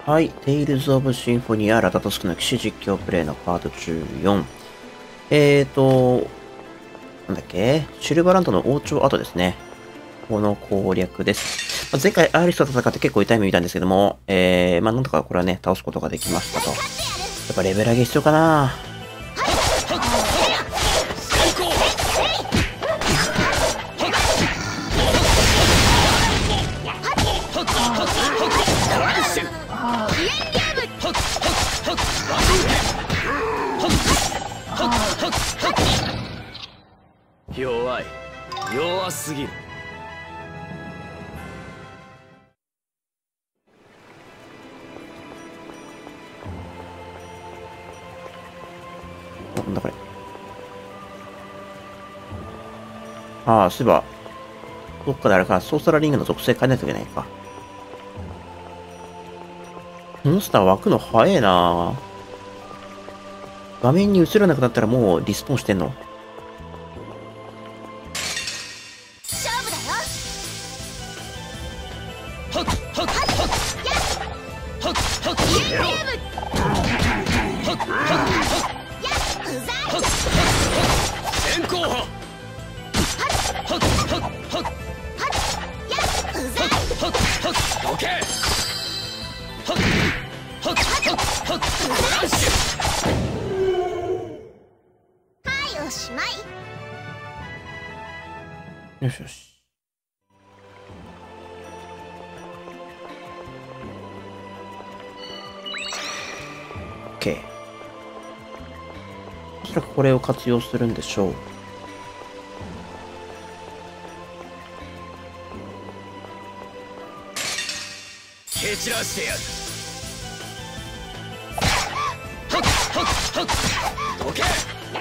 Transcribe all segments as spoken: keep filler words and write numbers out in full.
はい。テイルズ・オブ・シンフォニア・ラタトスクの騎士実況プレイのパートじゅうよん。えーと、なんだっけシルバーランドの王朝跡ですね。この攻略です。まあ、前回アイリスと戦って結構痛い目見たんですけども、えー、まあなんとかこれはね、倒すことができましたと。やっぱレベル上げ必要かな。 弱い。弱すぎる。 なんだこれ。ああ、そういえば、どっかであれか、ソーサラリングの属性変えないといけないか。モンスター湧くの早えな。画面に映らなくなったらもうリスポーンしてんの？よしよし。OK。おそらくこれを活用するんでしょう。 蹴散らしてやる。どけ。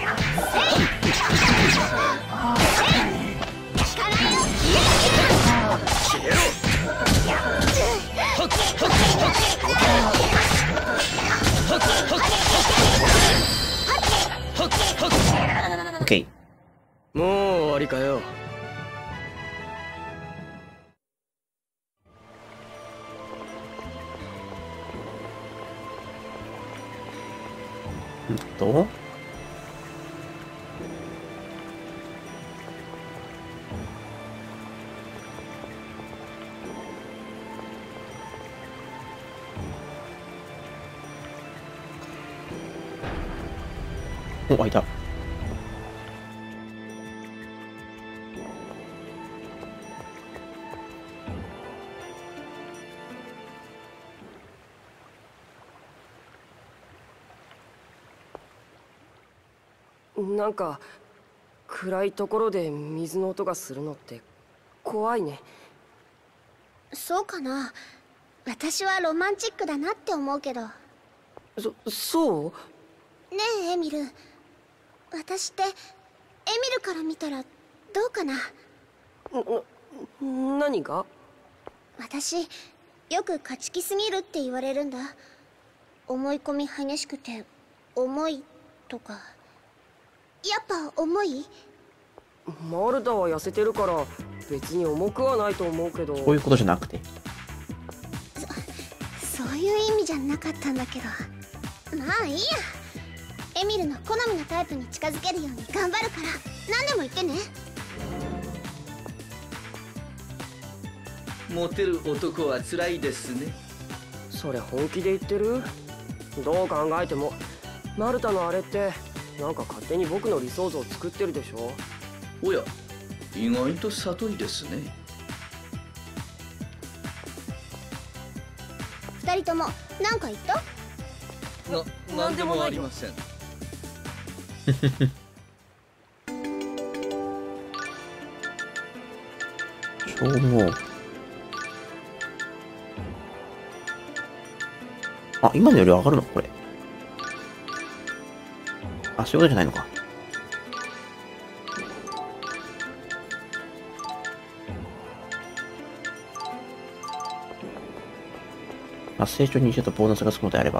OK。 もう終わりかよ。 んとお、開いた。 なんか暗いところで水の音がするのって怖いね。 そうかな。私はロマンチックだなって思うけど。 そそうねえエミル、私ってエミルから見たらどうかな。 な何が？ 私よく勝ち気すぎるって言われるんだ。思い込み激しくて重いとか。やっぱ重い？ マルタは痩せてるから別に重くはないと思うけど。 こういうことじゃなくて、 そそういう意味じゃなかったんだけど。まあいいや。エミルの好みのタイプに近づけるように頑張るから何でも言ってね。 モテる男は辛いですね。 それ本気で言ってる？どう考えてもマルタのあれってなんか勝手に僕の理想像を作ってるでしょ。 おや、意外と悟りですね。 二人とも何か言った？ な、なんでもありません。 消耗。あ、今のより上がるのこれ。あ、そういうことじゃないのか。まあ、成長にちょっとボーナスがつくのであれば。 は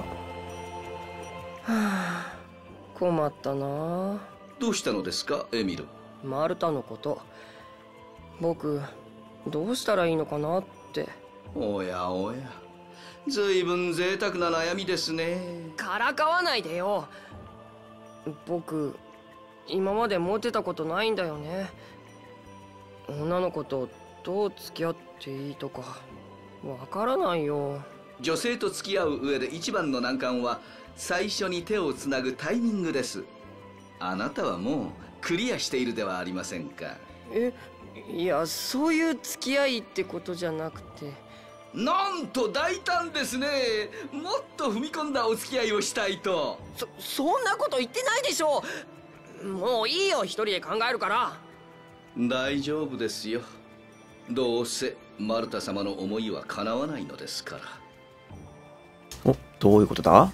あ、困ったな。 どうしたのですか、エミル。 マルタのこと、僕どうしたらいいのかなって。 おやおや、 ずいぶん贅沢な悩みですね。 からかわないでよ。僕今までモテたことないんだよね。女の子とどう付き合っていいとかわからないよ。 女性と付き合う上で一番の難関は最初に手をつなぐタイミングです。あなたはもうクリアしているではありませんか。 え、いや、そういう付き合いってことじゃなくて。 なんと大胆ですね。もっと踏み込んだお付き合いをしたいと。 そそんなこと言ってないでしょ。もういいよ、一人で考えるから。 大丈夫ですよ。どうせマルタ様の思いは叶わないのですから。 お、どういうことだ？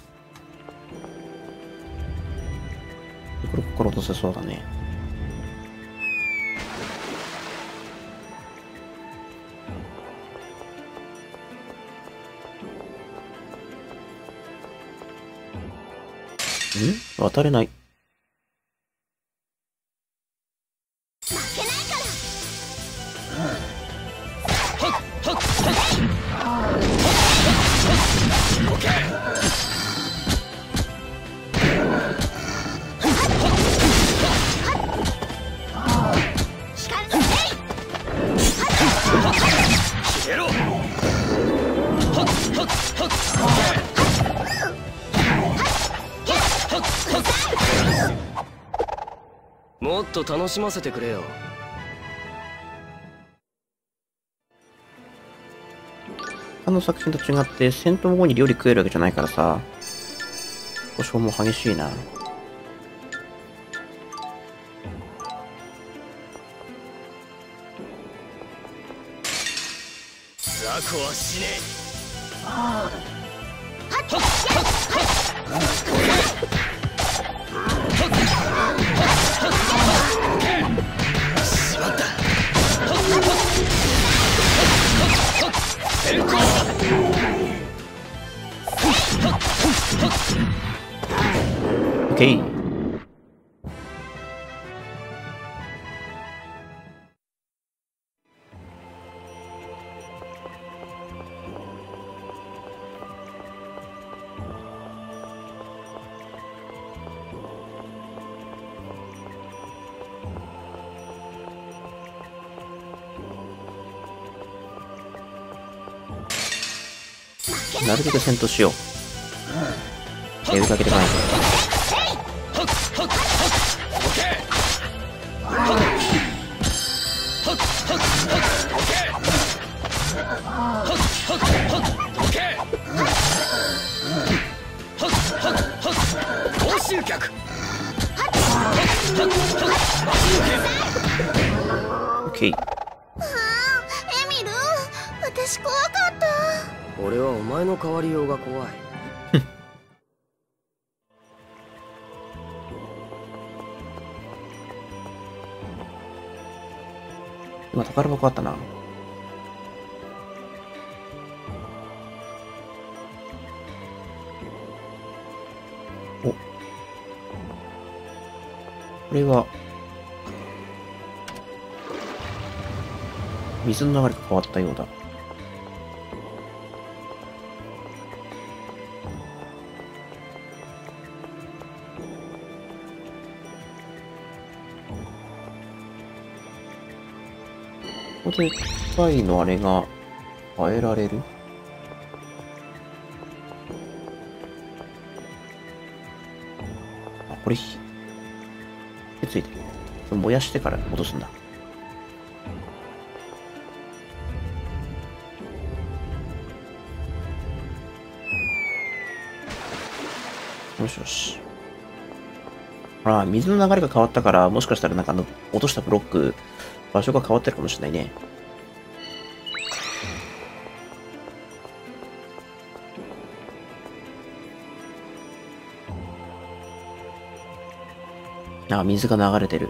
これここから落とせそうだね。ん？渡れない。 もっと楽しませてくれよ。 他の作品と違って戦闘後に料理食えるわけじゃないからさ、故障も激しいな。 雑魚は死ねしまった。 オッケー。なるべく戦闘しよう。手をかけてこないと。 集客。 オッケー。 ああ、エミル、私怖かった。 俺はお前の変わりようが怖い。 今宝箱あったな。お、これは水の流れが変わったようだ。ここで機械のあれが変えられる？あ、これ火火ついてる。これ燃やしてから戻すんだ。よしよし。ほら、水の流れが変わったから、もしかしたらなんかあの落としたブロック場所が変わってるかもしれないね。あ、水が流れてる。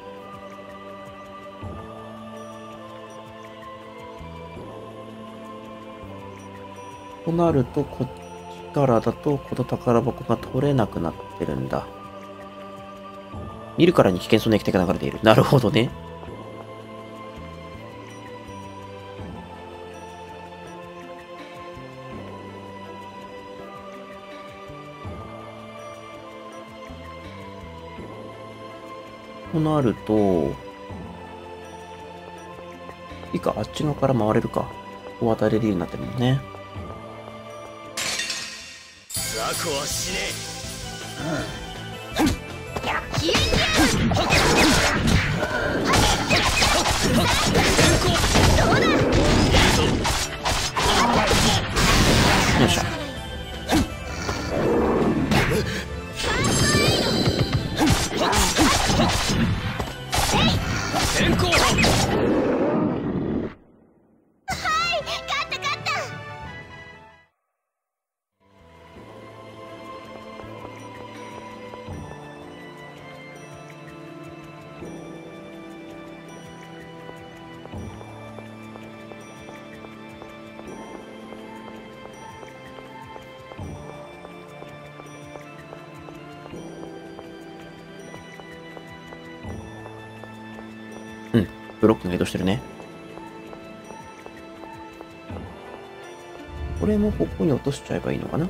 となると、こっちからだと、この宝箱が取れなくなってるんだ。見るからに危険そうな液体が流れている。なるほどね。 なると、いいか、あっち側から回れるか。ここ渡れるようになってるもんね。 雑魚は死ねよっしゃ。 先行犯。 うん、ブロックが移動してるね。これもここに落としちゃえばいいのかな。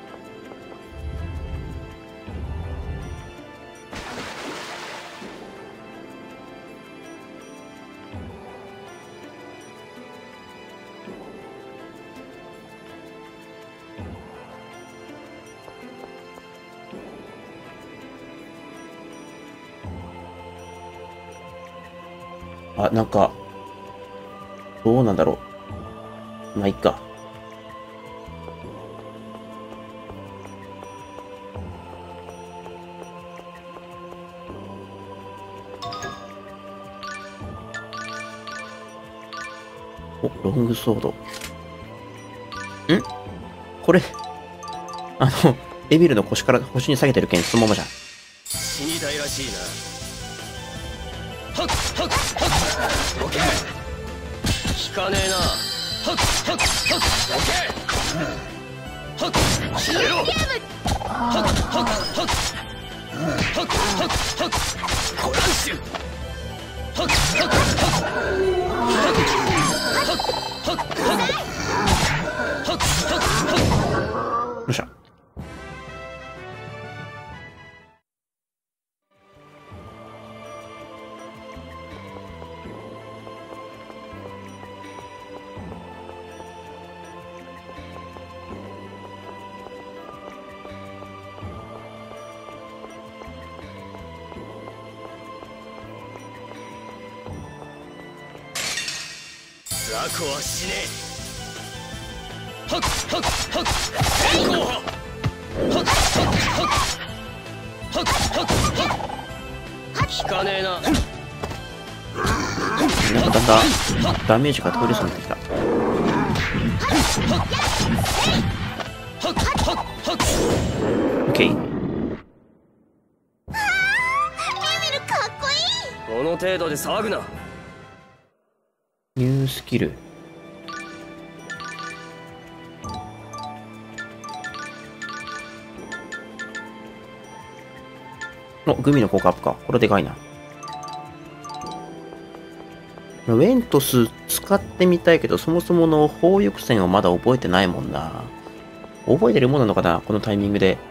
あ、なんか、どうなんだろう。まあ、いっか。お、ロングソード。んこれ、あの、エビルの腰から腰に下げてる剣そのままじゃん。 死にたいらしいな。はっはっはっオッケー効かねえな。はっはっはっオッケーはっ消えろはっはっはっはっはっはっはっコランシュはっはっはっはっはっはっはっはっよっしゃ。 雑魚は死ねえ。はっはっはっ先行派はっはっはっはっはっはっ効かねえな。 なんかだんだんダメージが通りそうになってきた。 はっはっはっ OK。 エミルかっこいい。 この程度で騒ぐな。 ニュースキル。お、グミの効果アップか。これでかいな。ウェントス使ってみたいけど、そもそもの砲翼戦をまだ覚えてないもんな。覚えてるもんなのかなこのタイミングで。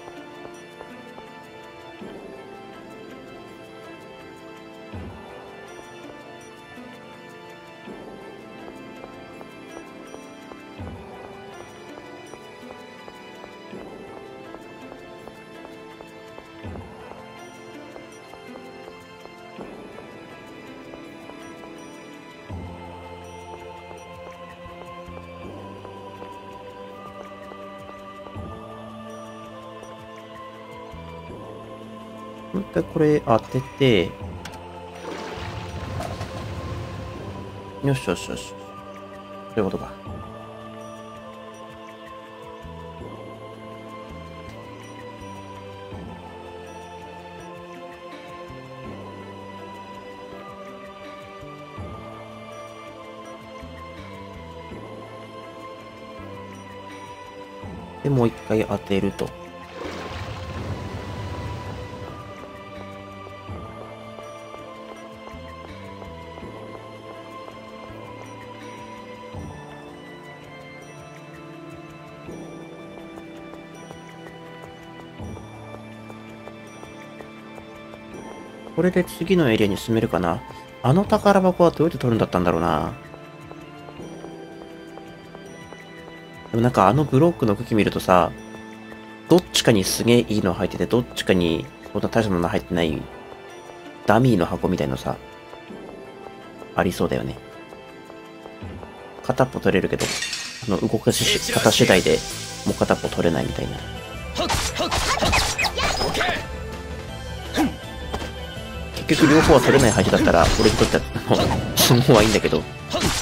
もう一回これ当てて、よしよしよし。そういうことか。で、もう一回当てると。 これで次のエリアに進めるかな。あの宝箱はどうやって取るんだったんだろうな。でもなんかあのブロックの武器見るとさ、どっちかにすげえいいの入ってて、どっちかにそんな大したもの入ってないダミーの箱みたいのさ、ありそうだよね。片っぽ取れるけど、あの動かし方次第でもう片っぽ取れないみたいな。結局両方は取れないはずだったら、俺にとっては相撲はいいんだけど。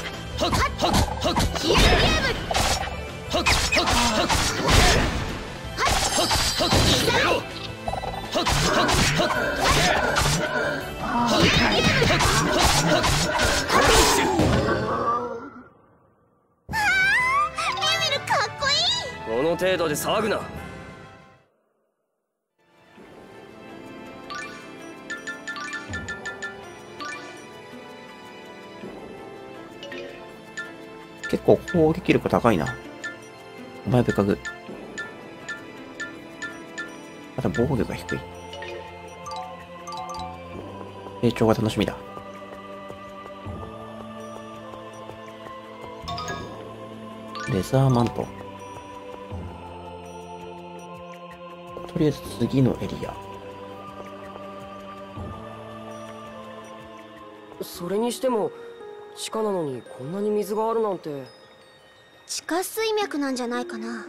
この程度で騒ぐな。 結構攻撃力高いな。お前べかぐ。また防御力が低い。成長が楽しみだ。レザーマント。とりあえず次のエリア。 それにしても地下なのにこんなに水があるなんて。 地下水脈なんじゃないかな。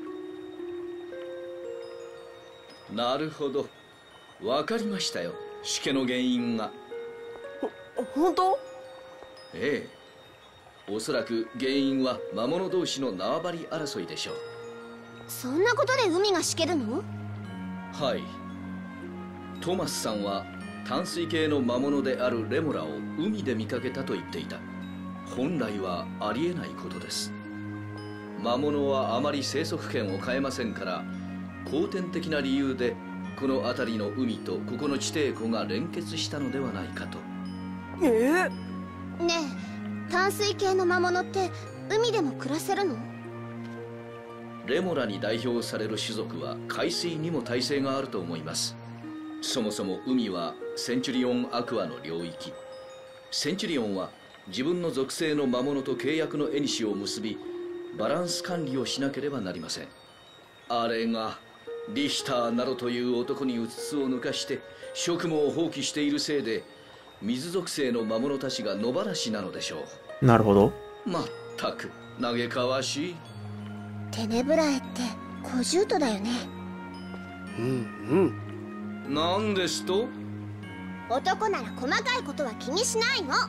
なるほど、わかりましたよ。しけの原因が。 本当？ ええ、おそらく原因は魔物同士の縄張り争いでしょう。 そんなことで海がしけるの？ はい。トマスさんは淡水系の魔物であるレモラを海で見かけたと言っていた。本来はありえないことです。魔物はあまり生息圏を変えませんから、後天的な理由でこの辺りの海とここの地底湖が連結したのではないかと。 ええねえ、淡水系の魔物って海でも暮らせるの？ レモラに代表される種族は海水にも耐性があると思います。そもそも海はセンチュリオンアクアの領域。センチュリオンは自分の属性の魔物と契約の縁を結び、バランス管理をしなければなりません。あれがリヒターなどという男にうつつを抜かして職務を放棄しているせいで、水属性の魔物たちが野放しなのでしょう。なるほど。 まったく嘆かわしい。 テネブラエって小獣人だよね。 うんうん。なんですと？ 男なら細かいことは気にしないの。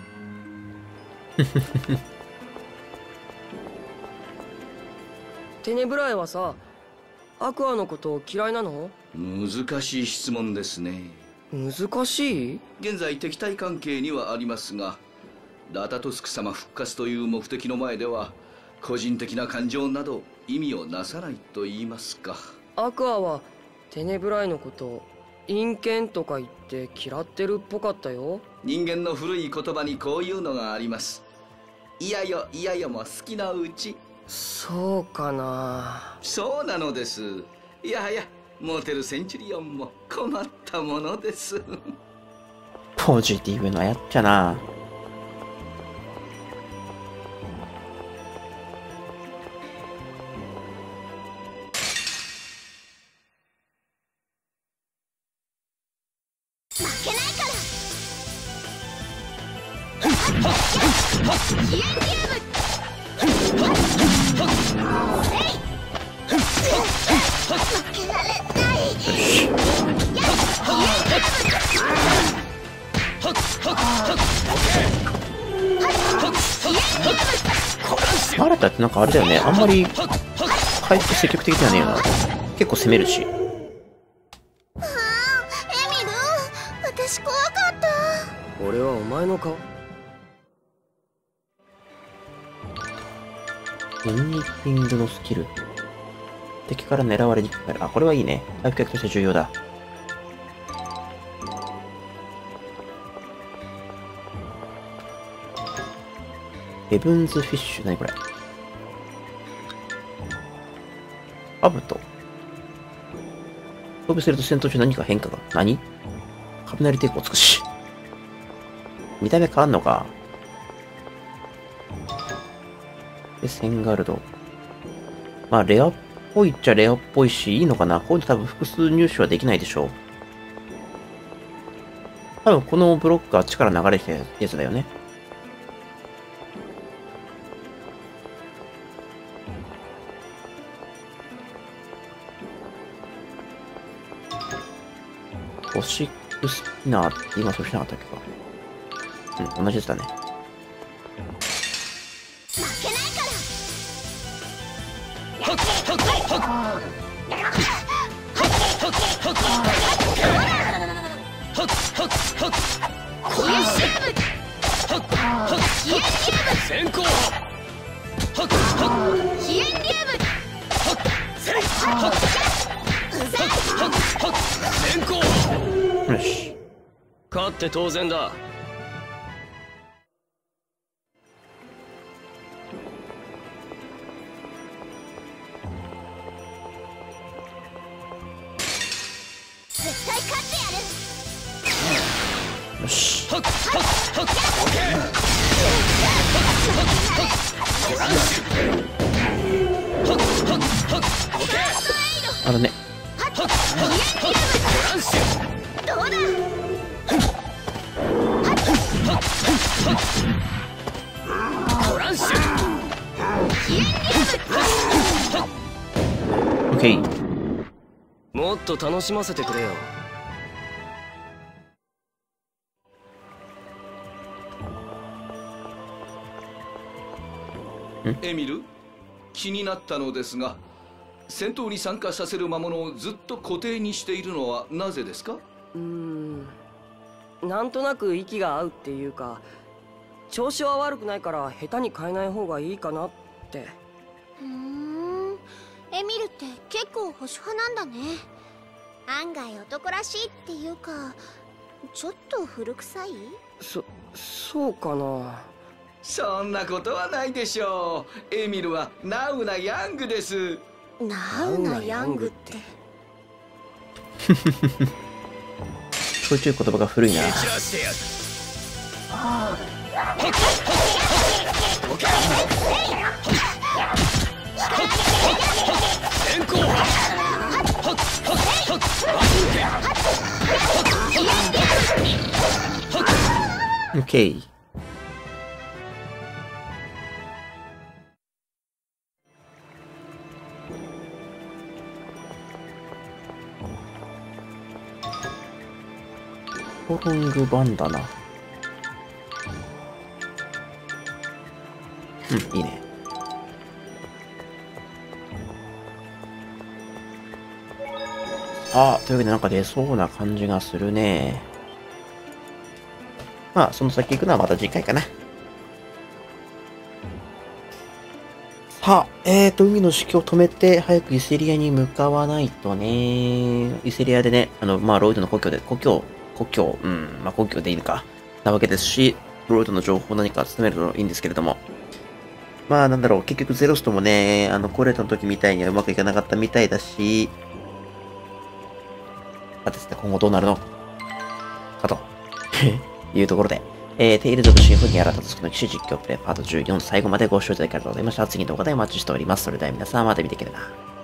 テネブラエはさ、アクアのこと嫌いなの？ 難しい質問ですね。 難しい？ 現在敵対関係にはありますが、ラタトスク様復活という目的の前では個人的な感情など意味をなさないと言いますか。 アクアはテネブラエのこと陰険とか言って嫌ってるっぽかったよ。 人間の古い言葉にこういうのがあります。いやよいやよも好きなうち。 そうかな。 そうなのです。いやはやモテるセンチュリオンも困ったものです。 ポジティブなやっちゃな。 負けないから。負けられない。 マラタってなんかあれだよね。あんまり回復積極的ではねえよな。結構攻めるし。 はあ、エミル、私怖かった。 俺はお前の顔。 エニーティングのスキル。敵から狙われにくくなる。あ、これはいいね。回復薬として重要だ。ヘブンズフィッシュ。何これ。アブト。装備すると戦闘中何か変化が。何雷抵抗つくし。見た目変わんのか。で、センガルド。まあ、レアっぽいっちゃレアっぽいし、いいのかな。こういうの多分複数入手はできないでしょう。多分このブロックは力流れてるやつだよね。ゴシックスピナーって今そうしなかったっけか。うん、同じやつだね。 負けないから。 はっはっはっはっ先行ヒエンリウム先行よし。 勝って当然だ。 絶対勝ってやる。 よし。 はっはっはっオッケートランシュはっはっはっオッケーあのね。 はっはっはっトランシュどうだ。 トランシュオッケー。 もっと楽しませてくれよ。 エミル、気になったのですが、戦闘に参加させる魔物をずっと固定にしているのはなぜですか？ うーん、なんとなく息が合うっていうか、調子は悪くないから下手に変えない方がいいかなって。 ふーん、エミルって結構保守派なんだね。案外男らしいっていうか、ちょっと古臭い？ そ、そうかな。 そんなことはないでしょう。エミルはナウなヤングです。 ナウなヤングって。 ちょいちょい言葉が古いな。 蹴散らしてやる。先行オッケー。コロングバンダナ。うん、いいね。ああ、というわけでなんか出そうな感じがするね。まあ、その先行くのはまた次回かな。さあ、えーと、海の式を止めて、早くイセリアに向かわないとね。イセリアでね、あの、まあ、ロイドの故郷で、故郷、故郷、うん、まあ、故郷でいいのか、なわけですし、ロイドの情報を何か集めるといいんですけれども。まあ、なんだろう、結局ゼロスともね、あの、コレートの時みたいにはうまくいかなかったみたいだし、あですね、今後どうなるのかと、いうところで、えー、テイルズ・オブ・シンフォニア・ラタトスクの騎士実況プレイパートじゅうよん最後までご視聴いただきありがとうございました。次の動画でお待ちしております。それでは皆さんまた見てくれな。